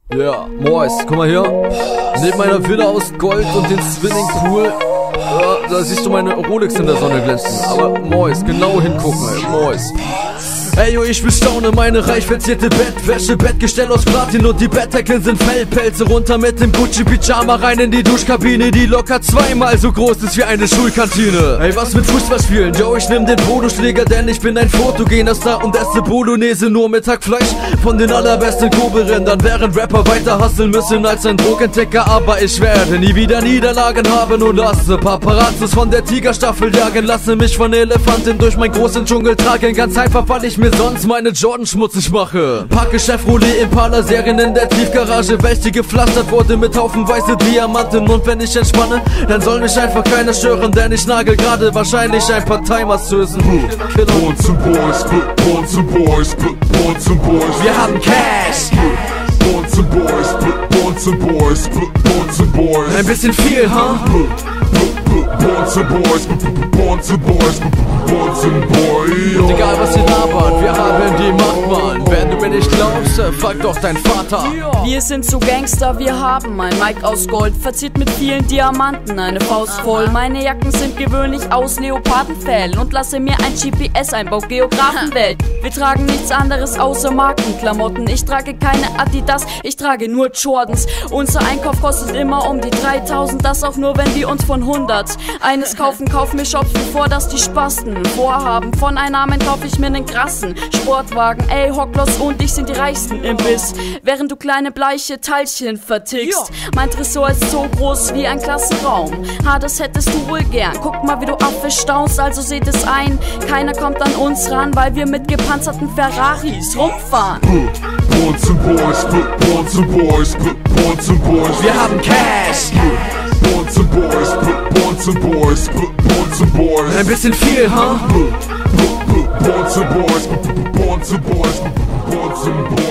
Ja, Mois, guck mal hier. Neben meiner Villa aus Gold und den Swimmingpool, da siehst du meine Rolex in der Sonne glänzen. Aber Mois, genau hingucken, ey, Mois. Ey, yo, ich bestaune meine reich verzierte Bettwäsche, Bettgestell aus Platin und die Bettdecken sind Fellpelze. Runter mit dem Gucci-Pyjama rein in die Duschkabine, die locker zweimal so groß ist wie eine Schulkantine. Ey, was mit Fußball spielen? Yo, ich nehm den Poloschläger, denn ich bin ein fotogener Star und esse Bolognese nur mit Hackfleisch von den allerbesten Kobe-Rändern, während Rapper weiter hustlen müssen als ein Drogendecker. Aber ich werde nie wieder Niederlagen haben und lasse Paparazzos von der Tigerstaffel jagen. Lasse mich von Elefanten durch meinen großen Dschungel tragen, ganz einfach, weil ich mir sonst meine Jordan schmutzig mache. Packe Chevrolet Impala-Serien in der Tiefgarage, welche gepflastert wurde mit haufenweise Diamanten. Und wenn ich entspanne, dann soll mich einfach keiner stören, denn ich nagel gerade wahrscheinlich ein paar Timer-Sösen. Born to boys, born to boys, born to boys. Wir haben Cash. Born to boys, born to boys, born to boys. Ein bisschen viel, huh? Born to boys, born to boys, born to boys. Und egal was ihr labert, wir haben die Macht, Mann. Wenn du mir nicht glaubst, frag doch dein Vater. Wir sind so Gangster, wir haben ein Mic aus Gold, verziert mit vielen Diamanten, eine Faust voll. Meine Jacken sind gewöhnlich aus Leopardenfell und lasse mir ein GPS einbauen, Geografenwelt. Wir tragen nichts anderes außer Markenklamotten. Ich trage keine Adidas, ich trage nur Jordans. Unser Einkauf kostet immer um die 3000, das auch nur, wenn wir uns von 100 eines kaufen. Kauf mir Shops, bevor das die Spasten vorhaben. Von Einnahmen kauf ich mir einen krassen Sportwagen. Ey, Hocklos und ich sind die reichsten im Biss, während du kleine bleiche Teilchen vertickst. Mein Tresor ist so groß wie ein Klassenraum. Das hättest du wohl gern. Guck mal, wie du Affe staunst, also seht es ein. Keiner kommt an uns ran, weil wir mit gepanzerten Ferraris rumfahren. Born to boys, born to boys, born to boys. Wir haben Cash. Born to boys, born to boys, born to boys. Ein bisschen viel, huh? Born to boys, born to boys, born to boys.